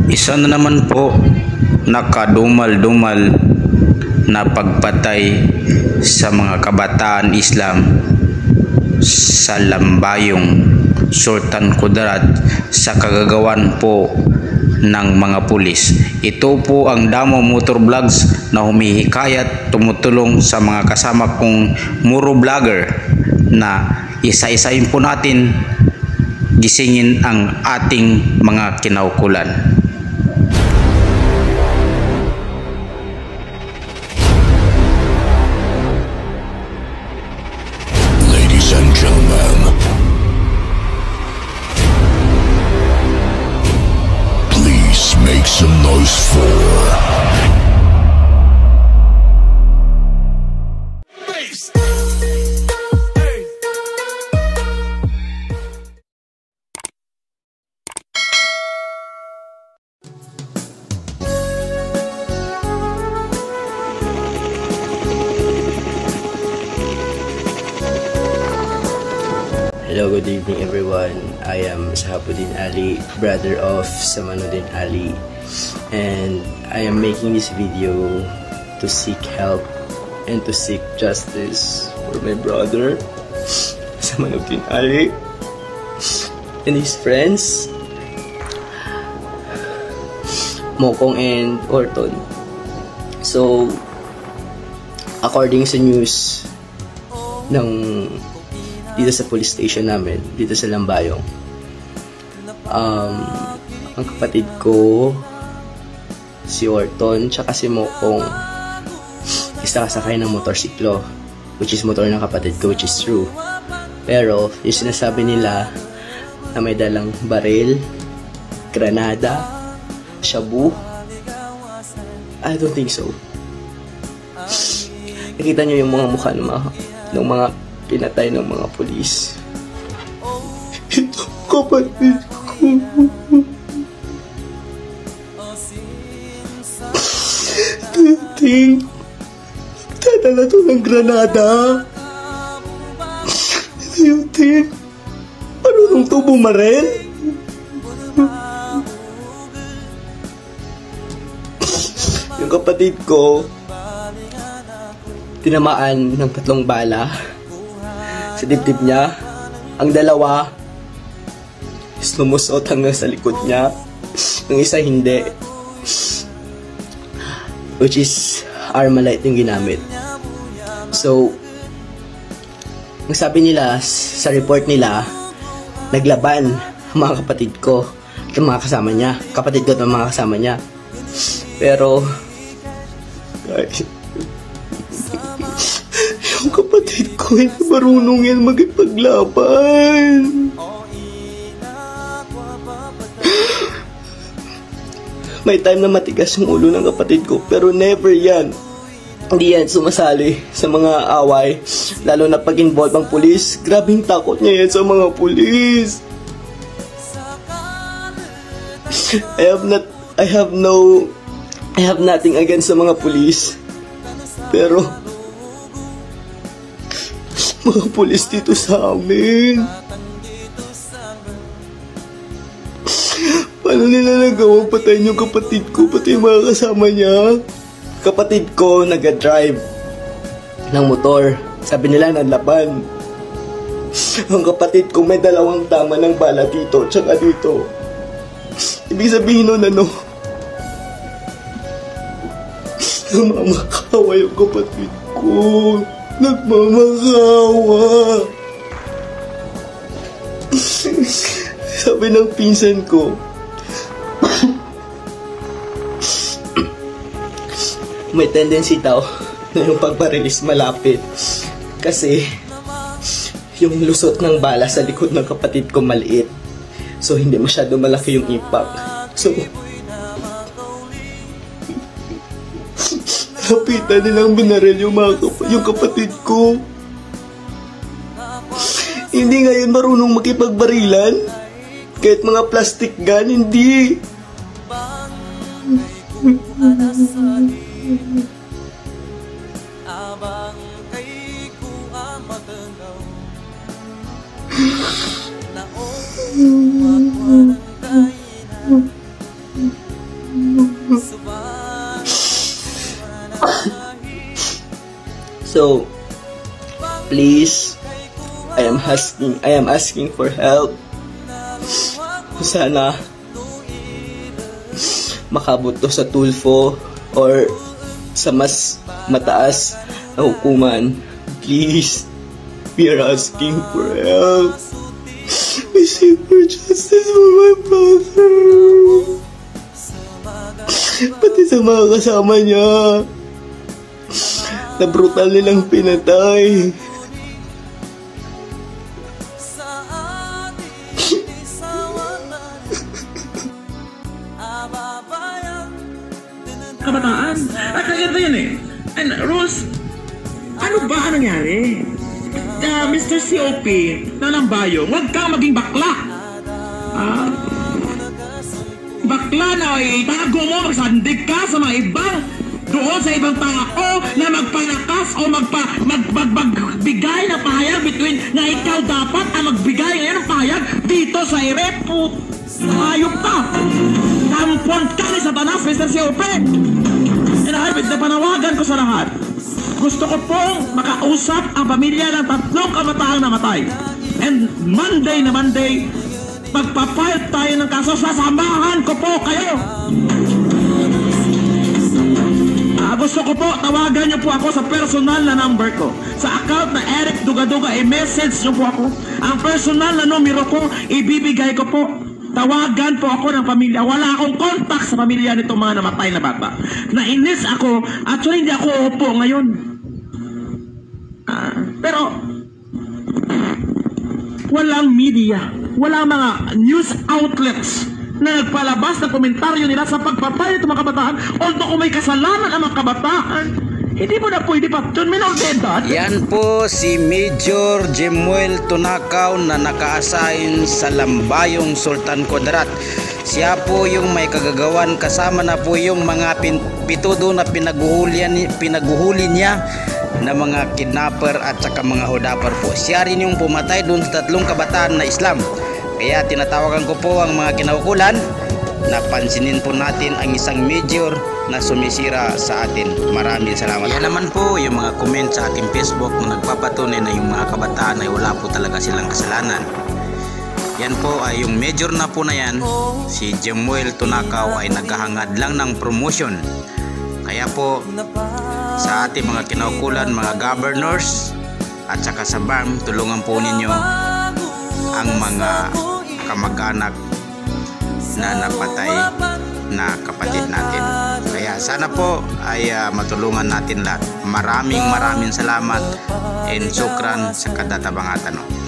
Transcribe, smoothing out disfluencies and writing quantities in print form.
Isa na naman po nakadumal-dumal na pagpatay sa mga kabataan Islam sa Lambayong, Sultan Kudarat sa kagagawan po ng mga pulis. Ito po ang Damo Motor Vlogs na humihikayat, tumutulong sa mga kasama kong Muro Vlogger na isa-isahin po natin gisingin ang ating mga kinaukulan. Ladies and gentlemen, please make some noise for Hello, good evening everyone. I am Sahabuddin Ali, brother of Samanuddin Ali, and I am making this video to seek help and to seek justice for my brother Samanuddin Ali and his friends Mokong and Orton. So, according sa news ng dito sa police station namin, dito sa Lambayong, ang kapatid ko, si Orton, tsaka si Mokong, isa kasakay ng motorsiklo, which is motor ng kapatid ko, which is true. Pero, yung sinasabi nila na may dalang baril, granada, shabu, I don't think so. Nakita nyo yung mga mukha ng mga pinatay ng mga pulis. Ito kapatid ko. Ting, nagdadala to ng granada. Ting, ano nung to bumarel? Yung kapatid ko, tinamaan ng 3 bala sa dibdib niya. Ang dalawa is lumusot hanggang sa likod niya, yung isa hindi, which is Armalite yung ginamit. So, ang sabi nila sa report nila, naglaban ang mga kapatid ko at mga kasama niya, kapatid ko at mga kasama niya. Pero guys, yung kapatid ko, hindi marunong yan magipaglaban. May time na matigas yung ulo ng kapatid ko, pero never yan. Hindi yan sumasali sa mga away, lalo na pag involved ang pulis. Grabing takot niya yan sa mga pulis. I have nothing against sa mga pulis, pero mga pulis dito sa amin, paano nila nagawang patayin yung kapatid ko, pati yung mga kasama niya? Kapatid ko nag-drive ng motor, sabi nila nanlaban. Ang kapatid ko may 2 tama ng bala dito tsaka dito. Ibig sabihin nun ano, namamakawa yung kapatid ko. Nagmamakawa. Sabi ng pinsan ko, may tendency daw na yung pagbarilis malapit kasi yung lusot ng bala sa likod ng kapatid ko maliit, so hindi masyado malaki yung impact. So lapitan nilang binaril yung kapatid ko. Hindi ngayon marunong makipagbarilan, kahit mga plastic gun, hindi. I am asking for help. Sana makabot to sa Tulfo or sa mas mataas na hukuman. Please, we are asking for help. We seek for justice for my brother. Pati sa mga kasama niya na brutal nilang pinatay. Kabataan. At kaganda yan eh. And Rose, ano ba nangyari? Mr. COP na Lambayong, huwag kang maging bakla. Bakla na itago mo, magsandig ka sa mga ibang doon sa ibang tao na magpalakas o magbigay ng pahayag between na ikaw dapat ang magbigay ng pahayag dito sa irepo. Hayop ka! Tampon ka ni Satanas, Mr. COP! Inahibit na panawagan ko sa lahat. Gusto ko pong makausap ang pamilya ng 3 kabataang namatay. And Monday na Monday, magpapile tayo ng kaso. Sasamahan ko po kayo! Gusto ko po, tawagan niyo po ako sa personal na number ko. Sa account na Eric Dugaduga, i-message niyo po ako. Ang personal na numero ko, ibibigay ko po. Tawagan po ako ng pamilya. Wala akong contact sa pamilya nito mga namatay na bata. Nainis ako. Actually, hindi ako upo ngayon. Pero, walang media. Walang mga news outlets na nagpalabas ng komentaryo nila sa pagpapay ng mga kabataan. Although kung may kasalanan ang mga kabataan, hindi mo na pwede pa doon minor de edad. Yan po si Major Jemuel Tunakaw na naka-assign sa Lambayong Sultan Kudarat. Siya po yung may kagagawan, kasama na po yung mga pitudo na pinaguhuli niya na mga kidnapper at saka mga hodapper po. Siya rin yung pumatay doon sa 3 kabataan na Islam. Kaya tinatawagan ko po ang mga kinaukulan na pansinin po natin ang isang major na sumisira sa atin. Maraming salamat. Yan naman po yung mga comment sa ating Facebook na nagpapatunay na yung mga kabataan ay wala po talaga silang kasalanan. Yan po ay yung major na po na yan, si Jemuel Tunakaw, ay naghahangad lang ng promotion. Kaya po sa ating mga kinaukulan, mga governors at saka sa BARM, tulungan po ninyo ang mga kamag-anak na napatay na kapatid natin. Kaya sana po ay matulungan natin lahat. Maraming salamat and sukran sa kadatabangatan.